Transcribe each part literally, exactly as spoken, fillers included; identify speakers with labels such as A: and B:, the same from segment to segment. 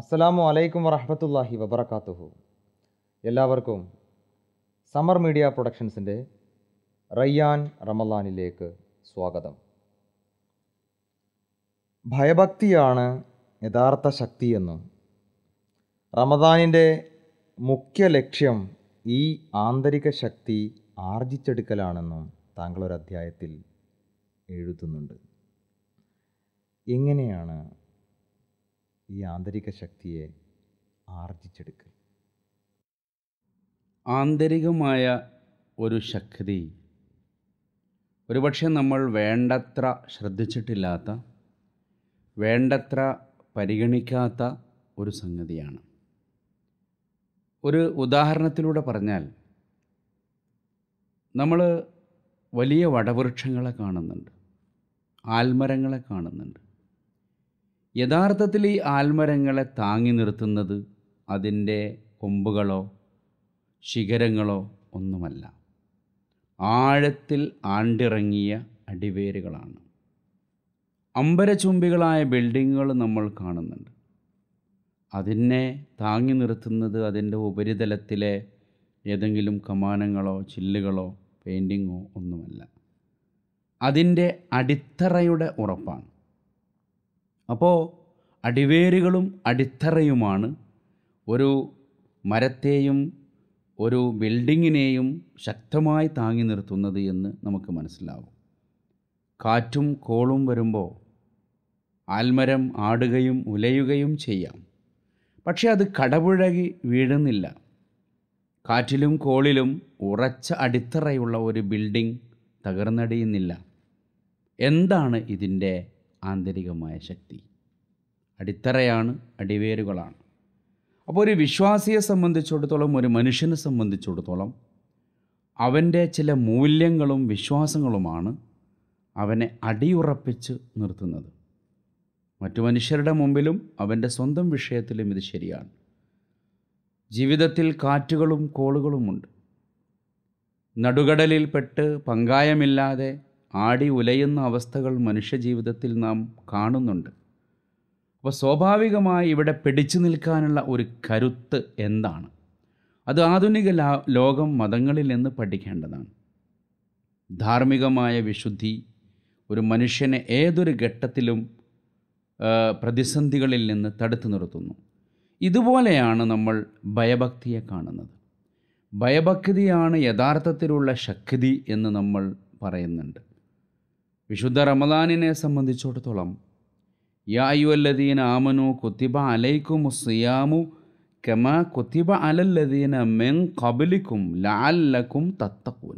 A: അസ്സലാമു അലൈക്കും വറഹ്മത്തുള്ളാഹി വബറകാതുഹു. എല്ലാവർക്കും സമർ മീഡിയ പ്രൊഡക്ഷൻസിൻ്റെ റയ്യാൻ റമളാനിലേക്ക് സ്വാഗതം. ഭയഭക്തിയാണ് യഥാർത്ഥ ശക്തിയെന്നും റമദാനിൻ്റെ മുഖ്യ ലക്ഷ്യം ഈ ആന്തരിക ശക്തി ആർജിച്ചെടുക്കലാണെന്നും താങ്കളൊരു അധ്യായത്തിൽ എഴുതുന്നുണ്ട്. എങ്ങനെയാണ് ഈ ആന്തരിക ശക്തിയെ ആർജിച്ചെടുക്കൽ?
B: ആന്തരികമായ ഒരു ശക്തി ഒരുപക്ഷെ നമ്മൾ വേണ്ടത്ര ശ്രദ്ധിച്ചിട്ടില്ലാത്ത, വേണ്ടത്ര പരിഗണിക്കാത്ത ഒരു സംഗതിയാണ്. ഒരു ഉദാഹരണത്തിലൂടെ പറഞ്ഞാൽ, നമ്മൾ വലിയ വടവൃക്ഷങ്ങളെ കാണുന്നുണ്ട്, ആൽമരങ്ങളെ കാണുന്നുണ്ട്. യഥാർത്ഥത്തിൽ ഈ ആൽമരങ്ങളെ താങ്ങി നിർത്തുന്നത് അതിൻ്റെ കൊമ്പുകളോ ശിഖരങ്ങളോ ഒന്നുമല്ല, ആഴത്തിൽ ആണ്ടിറങ്ങിയ അടിവേരുകളാണ്. അമ്പരചുംബികളായ ബിൽഡിങ്ങുകൾ നമ്മൾ കാണുന്നുണ്ട്. അതിനെ താങ്ങി നിർത്തുന്നത് അതിൻ്റെ ഉപരിതലത്തിലെ ഏതെങ്കിലും കമാനങ്ങളോ ചില്ലുകളോ പെയിൻറ്റിങ്ങോ ഒന്നുമല്ല, അതിൻ്റെ അടിത്തറയുടെ ഉറപ്പാണ്. അപ്പോൾ അടിവേരുകളും അടിത്തറയുമാണ് ഒരു മരത്തെയും ഒരു ബിൽഡിങ്ങിനെയും ശക്തമായി താങ്ങി നിർത്തുന്നത് എന്ന് നമുക്ക് മനസ്സിലാവും. കാറ്റും കോളും വരുമ്പോൾ ആൽമരം ആടുകയും ഉലയുകയും ചെയ്യാം, പക്ഷെ അത് കടപുഴകി വീഴുന്നില്ല. കാറ്റിലും കോളിലും ഉറച്ച അടിത്തറയുള്ള ഒരു ബിൽഡിംഗ് തകർന്നടിയുന്നില്ല. എന്താണ് ഇതിൻ്റെ ആന്തരികമായ ശക്തി? അടിത്തറയാണ്, അടിവേരുകളാണ്. അപ്പോൾ ഒരു വിശ്വാസിയെ സംബന്ധിച്ചിടത്തോളം, ഒരു മനുഷ്യനെ സംബന്ധിച്ചിടത്തോളം അവൻ്റെ ചില മൂല്യങ്ങളും വിശ്വാസങ്ങളുമാണ് അവനെ അടിയുറപ്പിച്ച് നിർത്തുന്നത്. മറ്റു മനുഷ്യരുടെ മുമ്പിലും അവൻ്റെ സ്വന്തം വിഷയത്തിലും ഇത് ശരിയാണ്. ജീവിതത്തിൽ കാറ്റുകളും കോളുകളുമുണ്ട്. നടുകടലിൽപ്പെട്ട് പങ്കായമില്ലാതെ ആടി ഉലയുന്ന അവസ്ഥകൾ മനുഷ്യജീവിതത്തിൽ നാം കാണുന്നുണ്ട്. അപ്പോൾ സ്വാഭാവികമായി ഇവിടെ പിടിച്ചു നിൽക്കാനുള്ള ഒരു കരുത്ത് എന്താണ്? അത് ആധുനിക ലോകം മതങ്ങളിൽ നിന്ന് പഠിക്കേണ്ടതാണ്. ധാർമ്മികമായ വിശുദ്ധി ഒരു മനുഷ്യനെ ഏതൊരു ഘട്ടത്തിലും പ്രതിസന്ധികളിൽ നിന്ന് തടുത്തു നിർത്തുന്നു. ഇതുപോലെയാണ് നമ്മൾ ഭയഭക്തിയെ കാണുന്നത്. ഭയഭക്തിയാണ് യഥാർത്ഥത്തിലുള്ള ശക്തി എന്ന് നമ്മൾ പറയുന്നുണ്ട്. വിശുദ്ധ റമദാനിനെ സംബന്ധിച്ചിടത്തോളം, യാ അയ്യുഹല്ലദീന ആമനു കുത്തിബ അലൈക്കുമുസ്സിയാമു കമാ കുത്തിബ അലല്ലദീന മിൻ ഖബ്ലിക്കും ലഅല്ലക്കും തത്തഖൂൻ.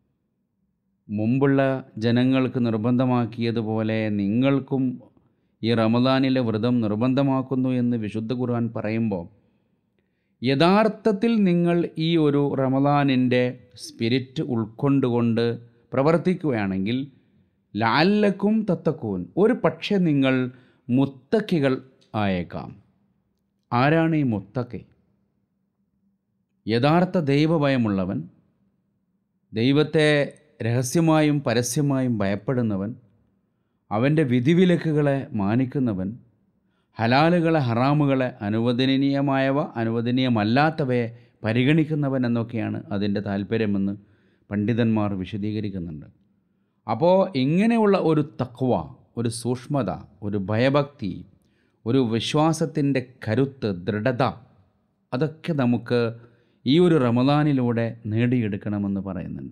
B: മുമ്പുള്ള ജനങ്ങൾക്ക് നിർബന്ധമാക്കിയതുപോലെ നിങ്ങൾക്കും ഈ റമദാനിലെ വ്രതം നിർബന്ധമാക്കുന്നു എന്ന് വിശുദ്ധ ഖുർആൻ പറയുമ്പോൾ, യഥാർത്ഥത്തിൽ നിങ്ങൾ ഈ ഒരു റമദാനിൻ്റെ സ്പിരിറ്റ് ഉൾക്കൊണ്ടുകൊണ്ട് പ്രവർത്തിക്കുകയാണെങ്കിൽ ലഅല്ലക്കും തത്തഖൂൻ, ഒരു പക്ഷേ നിങ്ങൾ മുത്തക്കികൾ ആയേക്കാം. ആരാണ് ഈ മുത്തക്കി? യഥാർത്ഥ ദൈവഭയമുള്ളവൻ, ദൈവത്തെ രഹസ്യമായും പരസ്യമായും ഭയപ്പെടുന്നവൻ, അവൻ്റെ വിധിവിലക്കുകളെ മാനിക്കുന്നവൻ, ഹലാലുകളെ ഹറാമുകളെ, അനുവദനീയമായവ അനുവദനീയമല്ലാത്തവയെ പരിഗണിക്കുന്നവൻ എന്നൊക്കെയാണ് അതിൻ്റെ താല്പര്യമെന്ന് പണ്ഡിതന്മാർ വിശദീകരിക്കുന്നുണ്ട്. അപ്പോൾ ഇങ്ങനെയുള്ള ഒരു തഖ്വ, ഒരു സൂക്ഷ്മത, ഒരു ഭയഭക്തി, ഒരു വിശ്വാസത്തിൻ്റെ കരുത്ത്, ദൃഢത, അതൊക്കെ നമുക്ക് ഈ ഒരു റമദാനിലൂടെ നേടിയെടുക്കണമെന്ന് പറയുന്നുണ്ട്.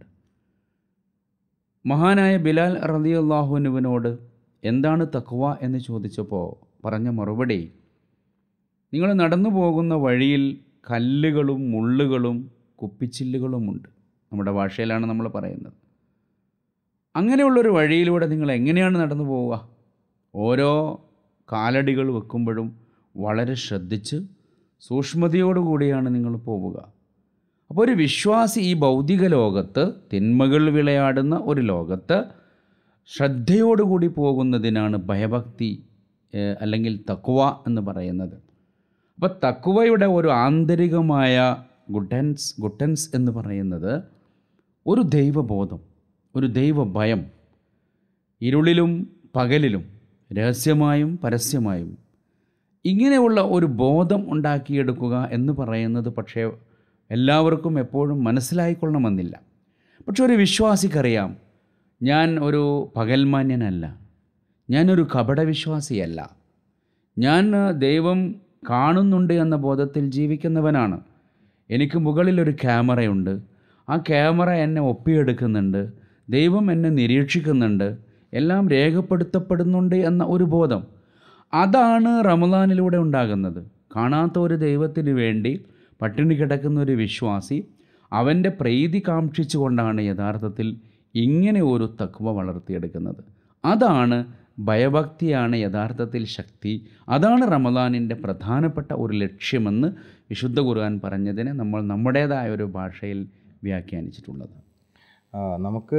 B: മഹാനായ ബിലാൽ റളിയല്ലാഹുവിനോട് എന്താണ് തഖ്വ എന്ന് ചോദിച്ചപ്പോൾ പറഞ്ഞ മറുപടി, നിങ്ങൾ നടന്നു പോകുന്ന വഴിയിൽ കല്ലുകളും മുള്ളുകളും കുപ്പിച്ചില്ലുകളുമുണ്ട്. നമ്മുടെ ഭാഷയിലാണ് നമ്മൾ പറയുന്നത്. അങ്ങനെയുള്ളൊരു വഴിയിലൂടെ നിങ്ങൾ എങ്ങനെയാണ് നടന്നു പോവുക? ഓരോ കാലടികൾ വെക്കുമ്പോഴും വളരെ ശ്രദ്ധിച്ച് സൂക്ഷ്മതയോടുകൂടിയാണ് നിങ്ങൾ പോവുക. അപ്പോൾ ഒരു വിശ്വാസി ഈ ഭൗതിക ലോകത്ത്, തിന്മകൾ വിളയാടുന്ന ഒരു ലോകത്ത് ശ്രദ്ധയോടുകൂടി പോകുന്നതിനാണ് ഭയഭക്തി അല്ലെങ്കിൽ തഖ്വ എന്ന് പറയുന്നത്. അപ്പോൾ തഖ്വയുടെ ഒരു ആന്തരികമായ ഗുഡൻസ് ഗുഡൻസ് എന്ന് പറയുന്നത് ഒരു ദൈവബോധം, ഒരു ദൈവഭയം, ഇരുളിലും പകലിലും രഹസ്യമായും പരസ്യമായും ഇങ്ങനെയുള്ള ഒരു ബോധം ഉണ്ടാക്കിയെടുക്കുക എന്ന് പറയുന്നത് പക്ഷേ എല്ലാവർക്കും എപ്പോഴും മനസ്സിലായിക്കൊള്ളണമെന്നില്ല. പക്ഷെ ഒരു വിശ്വാസിക്കറിയാം, ഞാൻ ഒരു പകൽമാന്യനല്ല, ഞാനൊരു കപടവിശ്വാസിയല്ല, ഞാൻ ദൈവം കാണുന്നുണ്ട് എന്ന ബോധത്തിൽ ജീവിക്കുന്നവനാണ്. എനിക്ക് മുകളിലൊരു ക്യാമറയുണ്ട്, ആ ക്യാമറ എന്നെ ഒപ്പിയെടുക്കുന്നുണ്ട്, ദൈവം എന്നെ നിരീക്ഷിക്കുന്നുണ്ട്, എല്ലാം രേഖപ്പെടുത്തപ്പെടുന്നുണ്ട് എന്ന ഒരു ബോധം. അതാണ് റമദാനിലൂടെ ഉണ്ടാകുന്നത്. കാണാത്ത ഒരു ദൈവത്തിന് വേണ്ടി പട്ടിണി കിടക്കുന്ന ഒരു വിശ്വാസി അവൻ്റെ പ്രീതി കാക്ഷിച്ചുകൊണ്ടാണ് യഥാർത്ഥത്തിൽ ഇങ്ങനെ ഒരു തഖ്വ വളർത്തിയെടുക്കുന്നത്. അതാണ് ഭയഭക്തിയാണ് യഥാർത്ഥത്തിൽ ശക്തി. അതാണ് റമദാനിൻ്റെ പ്രധാനപ്പെട്ട ഒരു ലക്ഷ്യമെന്ന് വിശുദ്ധ ഖുർആൻ പറഞ്ഞതിനെ നമ്മൾ നമ്മുടേതായ ഒരു ഭാഷയിൽ വ്യാഖ്യാനിച്ചിട്ടുള്ളത്.
A: ആ, നമുക്ക്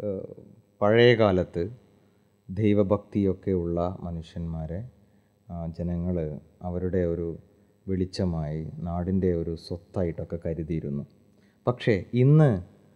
A: പഴയ കാലത്ത് ദൈവഭക്തിയൊക്കെ ഉള്ള മനുഷ്യന്മാരെ ജനങ്ങൾ അവരുടെ ഒരു വെളിച്ചമായി, നാടിൻ്റെ ഒരു സ്വത്തായിട്ടൊക്കെ കരുതിയിരുന്നു. പക്ഷേ ഇന്ന്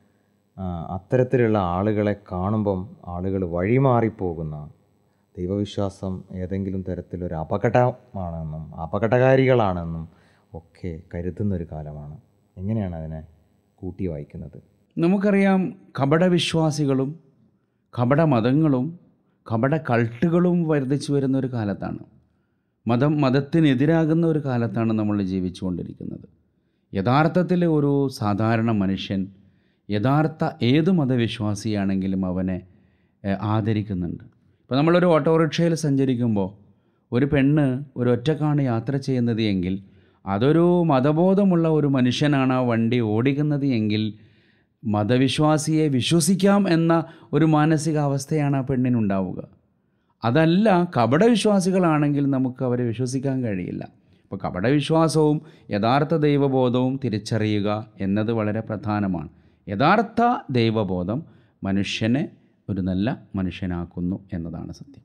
A: അത്തരത്തിലുള്ള ആളുകളെ കാണുമ്പം ആളുകൾ വഴിമാറിപ്പോകുന്ന, ദൈവവിശ്വാസം ഏതെങ്കിലും തരത്തിലൊരു അപകടമാണെന്നും അപകടകാരികളാണെന്നും ഒക്കെ കരുതുന്നൊരു കാലമാണ്. എങ്ങനെയാണ് അതിനെ കൂട്ടി വായിക്കുന്നത്?
B: നമുക്കറിയാം, കപടവിശ്വാസികളും കപട മതങ്ങളും കപട കൾട്ടുകളും വർദ്ധിച്ചു വരുന്ന ഒരു കാലത്താണ്. മതം മതത്തിനെതിരാകുന്ന ഒരു കാലത്താണ് നമ്മൾ ജീവിച്ചുകൊണ്ടിരിക്കുന്നത്. യഥാർത്ഥത്തിൽ ഒരു സാധാരണ മനുഷ്യൻ യഥാർത്ഥ ഏത് മതവിശ്വാസിയാണെങ്കിലും അവനെ ആദരിക്കുന്നുണ്ട്. ഇപ്പോൾ നമ്മളൊരു ഓട്ടോറിക്ഷയിൽ സഞ്ചരിക്കുമ്പോൾ ഒരു പെണ്ണ് ഒരു ഒറ്റക്കാണ് യാത്ര ചെയ്യുന്നത് എങ്കിൽ, അതൊരു മതബോധമുള്ള ഒരു മനുഷ്യനാണ് ആ വണ്ടി ഓടിക്കുന്നത് എങ്കിൽ മതവിശ്വാസിയെ വിശ്വസിക്കാം എന്ന ഒരു മാനസികാവസ്ഥയാണ് ആ പെണ്ണിനുണ്ടാവുക. അതല്ല, കപടവിശ്വാസികളാണെങ്കിൽ നമുക്ക് അവരെ വിശ്വസിക്കാൻ കഴിയില്ല. അപ്പോൾ കപടവിശ്വാസവും യഥാർത്ഥ ദൈവബോധവും തിരിച്ചറിയുക എന്നത് വളരെ പ്രധാനമാണ്. യഥാർത്ഥ ദൈവബോധം മനുഷ്യനെ ഒരു നല്ല മനുഷ്യനാക്കുന്നു എന്നതാണ് സത്യം.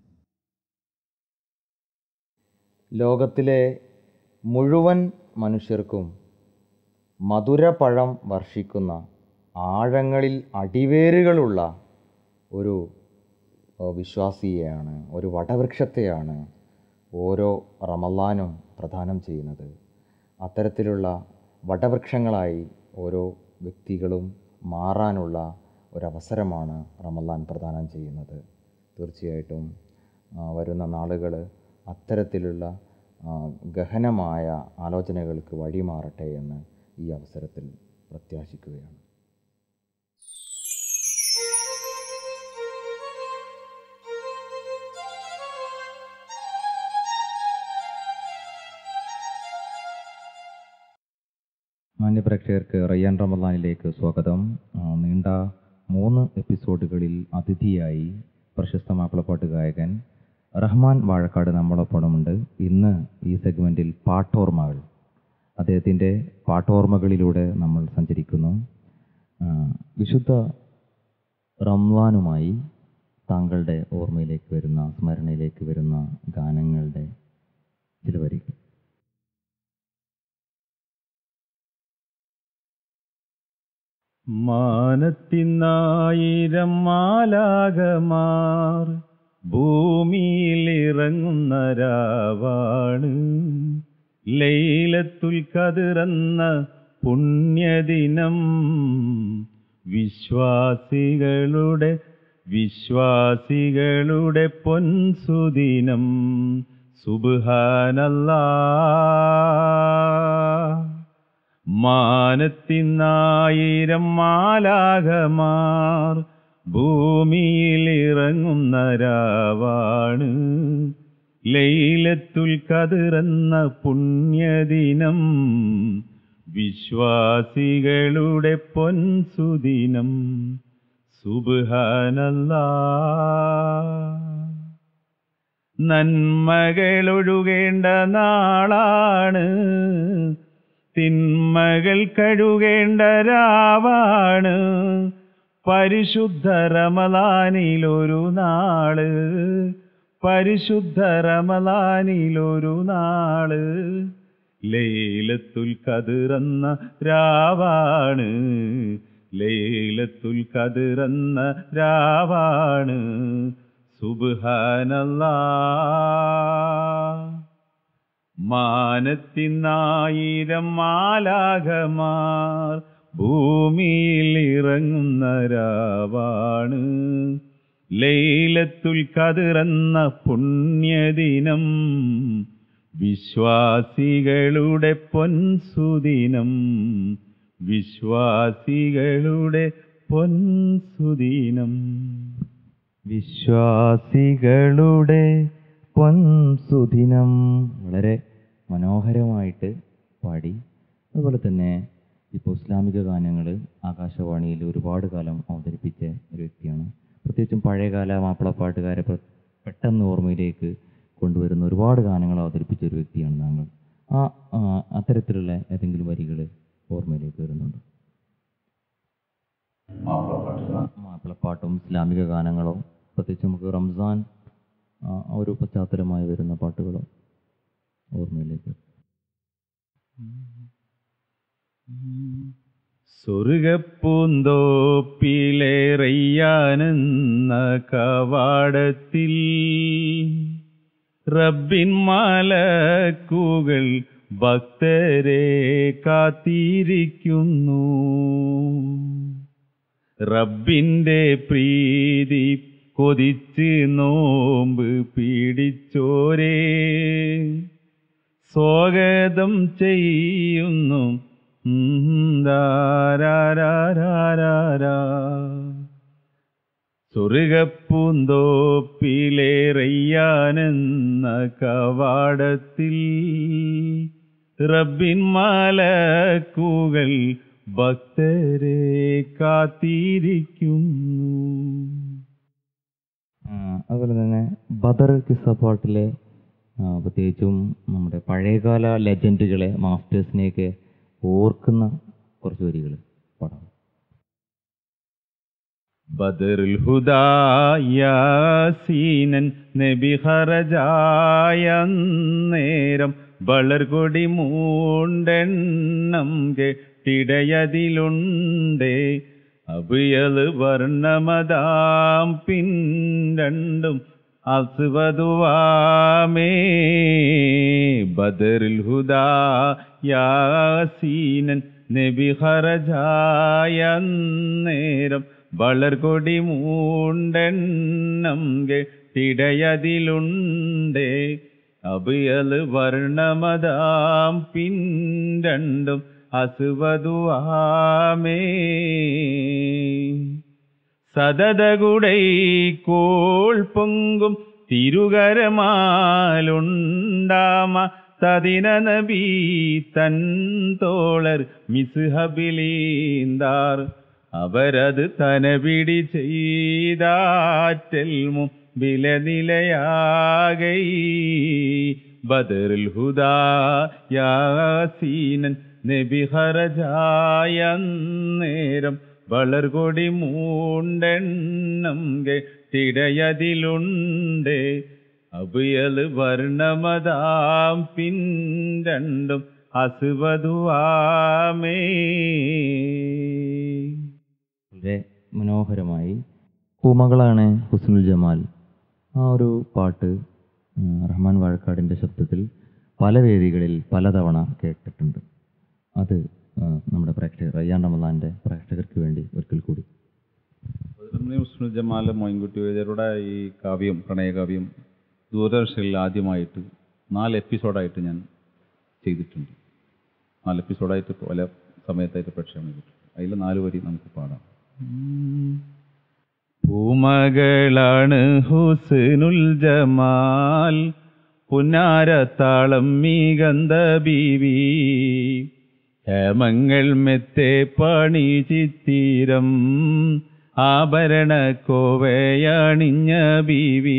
A: ലോകത്തിലെ മുഴുവൻ മനുഷ്യർക്കും മധുരപഴം വർഷിക്കുന്ന, ആഴങ്ങളിൽ അടിവേരുകളുള്ള ഒരു വിശ്വാസിയെയാണ്, ഒരു വടവൃക്ഷത്തെയാണ് ഓരോ റമളാനും പ്രദാനം ചെയ്യുന്നത്. അത്തരത്തിലുള്ള വടവൃക്ഷങ്ങളായി ഓരോ വ്യക്തികളും മാറാനുള്ള ഒരവസരമാണ് റമളാൻ പ്രദാനം ചെയ്യുന്നത്. തീർച്ചയായിട്ടും വരുന്ന നാളുകൾ അത്തരത്തിലുള്ള ഗഹനമായ ആലോചനകൾക്ക് വഴിമാറട്ടെ എന്ന് ഈ അവസരത്തിൽ പ്രത്യാശിക്കുകയാണ്. മാന്യപ്രേക്ഷകർക്ക് റയ്യാൻ റമളാനിലേക്ക് സ്വാഗതം. നീണ്ട മൂന്ന് എപ്പിസോഡുകളിൽ അതിഥിയായി പ്രശസ്ത മാപ്പിളപ്പാട്ട് ഗായകൻ റഹ്മാൻ വാഴക്കാട് നമ്മളൊപ്പമുണ്ട്. ഇന്ന് ഈ സെഗ്മെൻറ്റിൽ പാട്ടോർമ്മകൾ, അദ്ദേഹത്തിൻ്റെ പാട്ടോർമ്മകളിലൂടെ നമ്മൾ സഞ്ചരിക്കുന്നു. വിശുദ്ധ റംളാനുമായി താങ്കളുടെ ഓർമ്മയിലേക്ക് വരുന്ന, സ്മരണയിലേക്ക് വരുന്ന ഗാനങ്ങളുടെ ചില വരികൾ.
C: മാനത്തിനായിരം മാലാകമാർ ഭൂമിയിലിറങ്ങുന്ന രാവാണ് ലൈലത്തുൽ ഖദ്റെന്ന പുണ്യദിനം. വിശ്വാസികളുടെ വിശ്വാസികളുടെ പൊൻസുദിനം. സുബ്ഹാനല്ലാഹ്. മാനത്തിനായിരം മാലാകമാർ ഭൂമിയിലിറങ്ങുന്ന രാവാണ് ലൈലത്തുൽ ഖദ്റെന്ന പുണ്യദിനം. വിശ്വാസികളുടെ പൊൻസുദിനം. സുബ്ഹാനല്ലാഹ്. നന്മകളൊഴുകേണ്ട നാളാണ്, തിന്മകൾ കഴുകേണ്ട രാവാണ്. പരിശുദ്ധ റമളാനിലൊരു നാള്, പരിശുദ്ധ റമളാനിലൊരു നാള്. ലൈലത്തുൽ ഖദ്റെന്ന രാവാണ്, ലൈലത്തുൽ ഖദ്റെന്ന രാവാണ്. സുബ്ഹാനല്ലാഹ്. മാനത്തിനായിരം മാലാഖമാർ ഭൂമിയിൽ ഇറങ്ങുന്ന രാവാണ്. ലൈലത്തുൽ ഖദ്ർ എന്ന പുണ്യദിനം, വിശ്വാസികളുടെ പൊൻസുദിനം, വിശ്വാസികളുടെ പൊൻസുദിനം.
A: വിശ്വാസികളുടെ പൊൻസുദിനം. വളരെ മനോഹരമായിട്ട് പാടി. അതുപോലെ തന്നെ ഇപ്പോൾ ഇസ്ലാമിക ഗാനങ്ങൾ ആകാശവാണിയിൽ ഒരുപാട് കാലം അവതരിപ്പിച്ച ഒരു വ്യക്തിയാണ്. പ്രത്യേകിച്ചും പഴയകാല മാപ്പിളപ്പാട്ടുകാരെ പെട്ടെന്ന് ഓർമ്മയിലേക്ക് കൊണ്ടുവരുന്ന ഒരുപാട് ഗാനങ്ങൾ അവതരിപ്പിച്ച ഒരു വ്യക്തിയാണ് താങ്കൾ. ആ അത്തരത്തിലുള്ള ഏതെങ്കിലും വരികൾ ഓർമ്മയിലേക്ക് വരുന്നുണ്ടോ? മാപ്പിളപ്പാട്ടും ഇസ്ലാമിക ഗാനങ്ങളോ, പ്രത്യേകിച്ച് നമുക്ക് റംസാൻ ആ ഒരു പശ്ചാത്തലമായി വരുന്ന പാട്ടുകളോ ഓർമ്മയിലേക്ക്?
C: സ്വർഗപ്പൂന്തോപ്പിലെ റയ്യാനെന്ന കവാടത്തിൽ റബ്ബിൻ മലക്കുകൾ ഭക്തരെ കാത്തിരിക്കുന്നു. റബ്ബിൻ്റെ പ്രീതി കൊതിച്ച് നോമ്പ് പീഡിച്ചോരേ സ്വാഗതം ചെയ്യുന്നു. സ്വർഗപ്പൂന്തോപ്പിലെ റയ്യാനെന്ന കവാടത്തിൽ റബ്ബിൻ മലക്കുകൾ ഭക്തരെ കാത്തിരിക്കുന്നു.
A: അതുപോലെ തന്നെ ബദർ കിസ്സപ്പാട്ടിലെ പ്രത്യേകിച്ചും നമ്മുടെ പഴയകാല ലെജൻഡുകളെ, മാസ്റ്റേഴ്സിനെയൊക്കെ ഓർക്കുന്ന കുറച്ച് വരികൾ പാടാം.
C: ബദറുൽ ഹുദാ യാസീനൻ നബി ഖറജായ നേരം വളർകൊടി മൂണ്ടെണ്ണം കെട്ടിടയതിലുണ്ടേ അബിയല് വർണ്ണമതാം പിൻരണ്ടും അസ്വദുവാമേ. ബദറുൽ ഹുദാ യാസീനൻ നബി ഖറജായ നേരം വളർകൊടി മൂണ്ടെണ്ണം കെട്ടിടയതിലുണ്ടേ അബിയല് വർണ്ണമതാം പിൻരണ്ടും അസ്വദുവാമേ. സദതകുടൈ കോൾ പൊങ്കും തിരുകരമാലുണ്ടാമ തദിന നബി തൻ തോളർ മിസ്ഹബിലീന്താർ അവരത് തനപിടി ചെയ്താറ്റൽ മുമ്പിലനിലയാകൈ. ബദറുൽ ഹുദാ യാസീനൻ നബി ഖറജായ നേരം വളർകൊടി മൂണ്ടെണ്ണം കെട്ടിടയതിലുണ്ടേ അബിയല് വർണ്ണമതാം പിൻരണ്ടും അസ്വദുവാമേ.
A: വളരെ മനോഹരമായി പൂമകളാണ് ഹുസ്നുൽ ജമാൽ. ആ ഒരു പാട്ട് റഹ്മാൻ വാഴക്കാടിൻ്റെ ശബ്ദത്തിൽ പല വേദികളിൽ പലതവണ കേട്ടിട്ടുണ്ട്. അത് നമ്മുടെ പ്രേക്ഷകർ, റയ്യാൻ റമദാൻ്റെ പ്രേക്ഷകർക്ക് വേണ്ടി ഒരിക്കൽ കൂടി.
D: ഹുസ്നുൽ ജമാൽ മോയിൻകുട്ടി വൈദ്യരുടെ ഈ കാവ്യം, പ്രണയകാവ്യം ദൂരദർശനിൽ ആദ്യമായിട്ട് നാല് എപ്പിസോഡായിട്ട് ഞാൻ ചെയ്തിട്ടുണ്ട്. നാല് എപ്പിസോഡായിട്ട് പല സമയത്തായിട്ട് പ്രേക്ഷകർ ചെയ്തിട്ടുണ്ട്. അതിൽ നാല് വരി നമുക്ക് പാടാം.
C: പൂമകളാണ് ഹുസ്നുൽ ജമാൽ പുന്നാരത്താളം മീഗന്ധ ബീവി ഹേമങ്ങൾ മെത്തെ പണി ചിത്തിരം ആഭരണ കോവയണിഞ്ഞ ബീവി.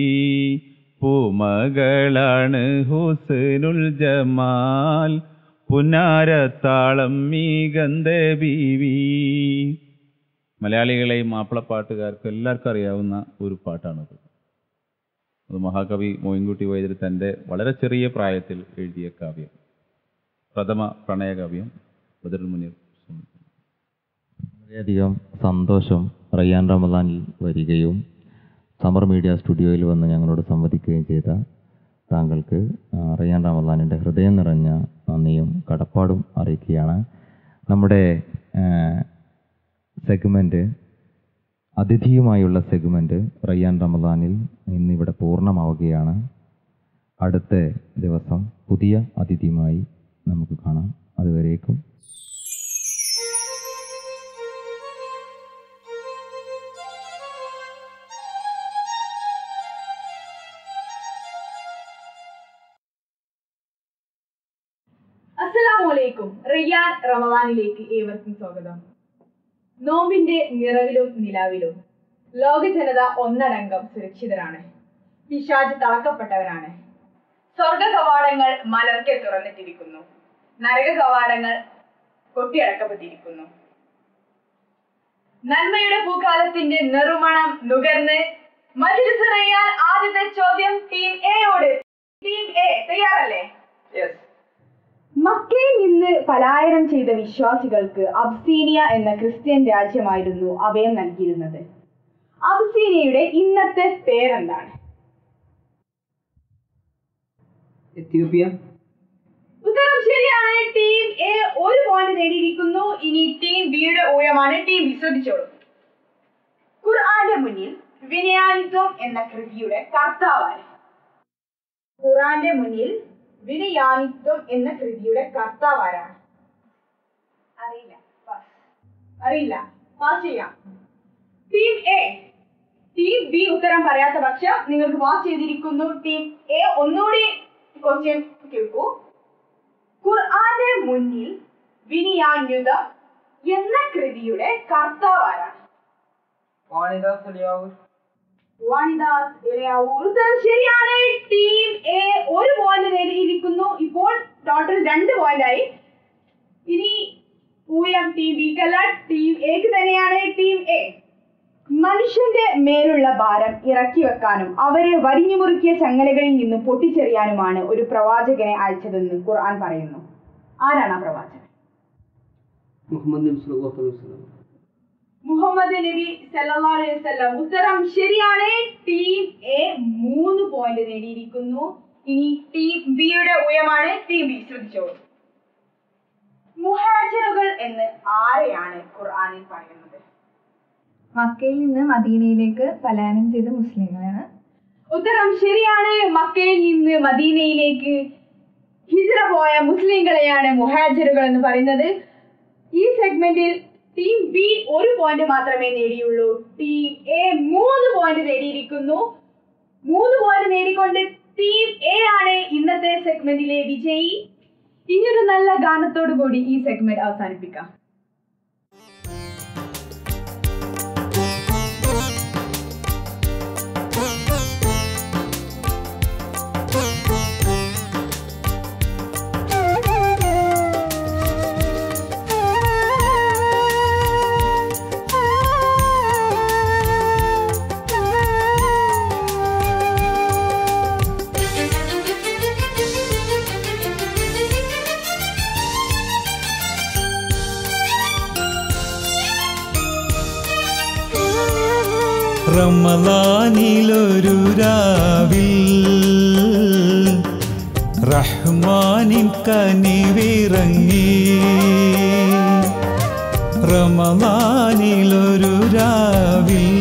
C: പൂമകളാണ് ഹുസ്നുൽ ജമാൽ പുന്നാരത്താളം മീഗന്ധ ബീവി.
D: മലയാളികളെയും മാപ്പിളപ്പാട്ടുകാർക്കും എല്ലാവർക്കും അറിയാവുന്ന ഒരു പാട്ടാണത്. അത് മഹാകവി മോയിൻകുട്ടി വൈദ്യർ തൻ്റെ വളരെ ചെറിയ പ്രായത്തിൽ എഴുതിയ കാവ്യം, പ്രഥമ പ്രണയകാവ്യം. ബദറുൽ മുനീർ,
A: വളരെയധികം സന്തോഷം റയ്യാൻ റമദാനിൽ വരികയും സമർ മീഡിയ സ്റ്റുഡിയോയിൽ വന്ന് ഞങ്ങളോട് സംവദിക്കുകയും ചെയ്ത താങ്കൾക്ക് റയ്യാൻ റമദാനിൻ്റെ ഹൃദയം നിറഞ്ഞ നന്ദിയും കടപ്പാടും അറിയിക്കുകയാണ്. നമ്മുടെ സെഗ്മെൻറ്റ്, അതിഥിയുമായുള്ള സെഗ്മെൻറ്റ് റയ്യാൻ റമദാനിൽ ഇന്നിവിടെ പൂർണ്ണമാവുകയാണ്. അടുത്ത ദിവസം പുതിയ അതിഥിയുമായി നമുക്ക് കാണാം. അതുവരേക്കും
E: അസ്സലാമു അലൈക്കും. റയ്യാൻ റമദാനിലേക്ക് ഏവർക്കും സ്വാഗതം. നോമ്പിന്റെ നിറവിലും നിലാവിലും ലോക ജനത ഒന്നടങ്കം സുരക്ഷിതരാണ്. പിശാച് തളക്കപ്പെട്ടവരാണ്. സ്വർഗ കവാടങ്ങൾ മലർക്കെ തുറന്നിട്ടിരിക്കുന്നു. നരക കവാടങ്ങൾ കൊട്ടിയടക്കപ്പെട്ടിരിക്കുന്നു. നന്മയുടെ പൂക്കാലത്തിന്റെ നെറുമണം നുകർന്ന് മജ്‌ലിസ് റയ്യാൻ ആദ്യത്തെ ചോദ്യം ടീം എയോട്. ടീം എ തയ്യാറല്ലേ? മക്കയിൽ നിന്ന് പലായനം ചെയ്ത വിശ്വാസികൾക്ക് അബ്സീനിയ എന്ന ക്രിസ്ത്യൻ രാജ്യമായിരുന്നു അഭയം നൽകിയിരുന്നത്. അബ്സീനിയയുടെ ഇന്നത്തെ പേരെന്താണ്?
F: എത്യോപ്യ.
E: ഉത്തരം ശരിയാണ്. ടീം എ ഒരു പോയിന്റ് നേടിയിരിക്കുന്നു. ഇനി ടീം ബിയുടെ ഊഴമാണ്. ടീം ബി ശ്രദ്ധിച്ചോളൂ. ഖുർആന്റെ മുന്നിൽ വിനയാനിത്വം എന്ന കൃതിയുടെ കർത്താവാണ്. ഖുർആന്റെ മുന്നിൽ വിനയാനിത്വം എന്ന കൃതിയുടെ കർത്താവ് ആരാണ്? അറിയില്ല. അറിയില്ല. പാസ് ചെയ്യാം. Team A. ടീം ബി ഉത്തരം പറയാത്ത പക്ഷം നിങ്ങൾക്ക് പാസ് ചെയ്തിരിക്കുന്നു. ടീം എ ഒന്നുകൂടി ക്വസ്റ്റ്യൻ കേൾക്കൂ. ഖുർആന്റെ മുന്നിൽ വിനയാന്യുതം എന്ന കൃതിയുടെ കർത്താവ് ആരാണ്?
F: വാണിദാസ് അലിയാവൂർ.
E: വാണിദാസ് ഇലയാവൂർ. ഉത്തരം ശരിയാണ്. ടീം എ ഒരു പോയിന്റ് നേടിയിരിക്കുന്നു. ഇപ്പോൾ ടോട്ടൽ രണ്ട് പോയിന്റ് ആയി. ഇനി ഊഴം ടീം ബിക്കല്ല, ടീം എക്ക് തന്നെയാണ്. Team A. മനുഷ്യന്റെ മേലുള്ള ഭാരം ഇറക്കി വെക്കാനും അവരെ വരിഞ്ഞു മുറുക്കിയ ചങ്ങലകളിൽ നിന്നും പൊട്ടിച്ചെറിയാനുമാണ് ഒരു പ്രവാചകനെ അയച്ചതെന്ന് ഖുർആൻ പറയുന്നു. ആരാണ് ആ പ്രവാചകൻ?
F: മുഹമ്മദ് നബി സല്ലല്ലാഹു അലൈഹി വസല്ലം.
E: മുഹമ്മദ് നബി സല്ലല്ലാഹു അലൈഹി വസല്ലം. ഉത്തരം ശരിയാണ്. ടീം എ മൂന്ന് പോയിന്റ് നേടിയിരിക്കുന്നു. ഇനി ടീം ബിയുടെ ഊഴമാണ്. ടീം ബി ശ്രദ്ധിച്ചോളൂ. മുഹാജിറുകൾ എന്ന് ആരെയാണ് ഖുർആനിൽ പറയുന്നത്?
G: മക്കയിൽ നിന്ന് മദീനയിലേക്ക് പലായനം ചെയ്ത മുസ്ലിങ്ങളാണ്.
E: ഉത്തരം ശരിയാണ്. മക്കയിൽ നിന്ന് മദീനയിലേക്ക് ഹിജ്റ പോയ മുസ്ലിങ്ങളെയാണ് മുഹാജിറുകൾ എന്ന് പറയുന്നത്. ഈ സെഗ്മെന്റിൽ ടീം ബി ഒരു പോയിന്റ് മാത്രമേ നേടിയുള്ളൂ. ടീം എ മൂന്ന് പോയിന്റ് നേടിയിരിക്കുന്നു. മൂന്ന് പോയിന്റ് നേടിക്കൊണ്ട് ടീം എ ആണ് ഇന്നത്തെ സെഗ്മെന്റിലെ വിജയി. ഇനിയൊരു നല്ല ഗാനത്തോടു കൂടി ഈ സെഗ്മെന്റ് അവസാനിപ്പിക്കാം.
H: റമളാനിലൊരു രാവിൽ റഹ്മാനിൻ കനിവിറങ്ങി. റമളാനിലൊരു രാവിൽ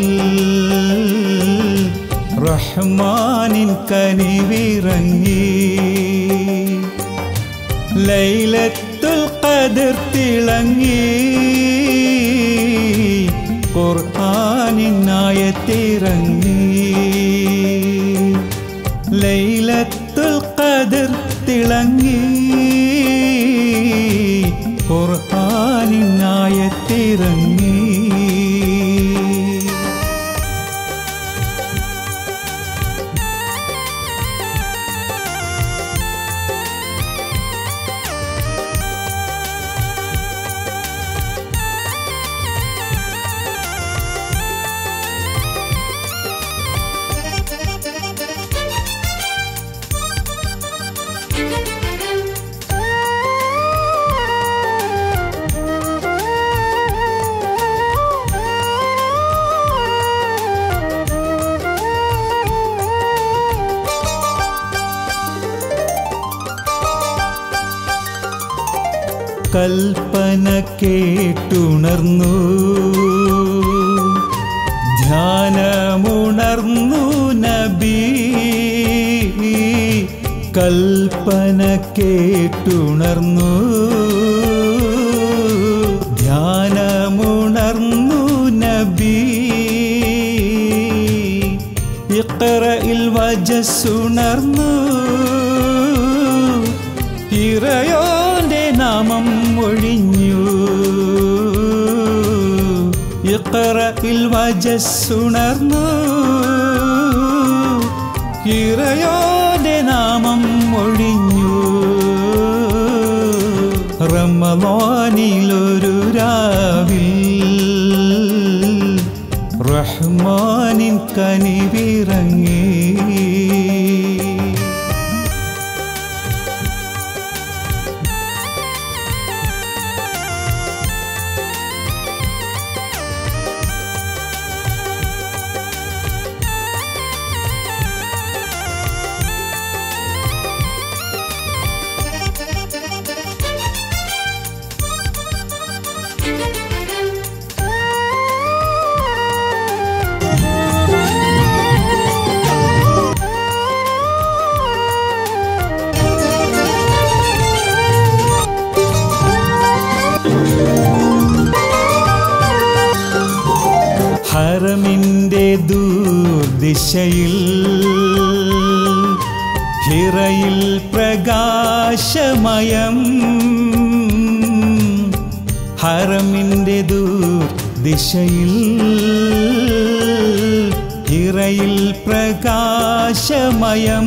H: റഹ്മാനിൻ കനിവിറങ്ങി. ലൈലത്തുൽ ഖദർ തിളങ്ങി. ഖുർആനിനായത്തിറങ്ങി. ലൈലത്തുൽ ഖദർ തിളങ്ങി. ഖുർആനിനായത്തിറങ്ങി. കൽപ്പന കേട്ടുണർന്നു ധ്യാനമുണർന്നു നബി കൽപ്പന കേട്ടുണർന്നു ധ്യാനമുണർന്നു നബി ഇഖ്റഇൽ വജസ്സുണർന്നു ഇറയോന്റെ നാമം ഒഴിഞ്ഞു ഇഖ്റഇൽ വജസ്സുണർന്നു ഇറയോന്റെ നാമം ഒഴിഞ്ഞു റമളാനിലൊരു രാവിൽ റഹ്മാനിൻ കനിവിറങ്ങി ഹറമിൻ്റെ ദൂർദിശയിൽ ഹിറയിൽ പ്രകാശമയം ഹറമിൻ്റെ ദൂർദിശയിൽ ഹിറയിൽ പ്രകാശമയം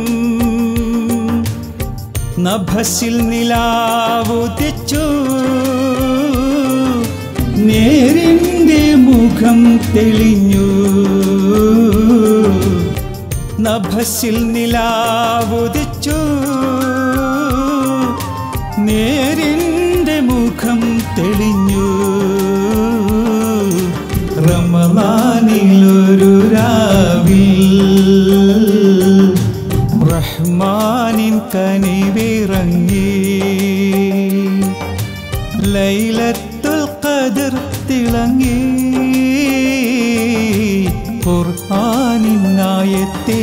H: നഭസിൽ നിലാവുദിച്ചു നേരിൻ്റെ മുഖം തെളിഞ്ഞു നഭസിൽ നിലാവുദിച്ചു നേരിൻ്റെ മുഖം തെളിഞ്ഞു റമളാനിലൊരു രാവിൽ റഹ്മാനിൻ കനിവിറങ്ങി ലൈലത്തുൽ ഖദർ തിളങ്ങി ഖുർആനിൻ ആയത്തെ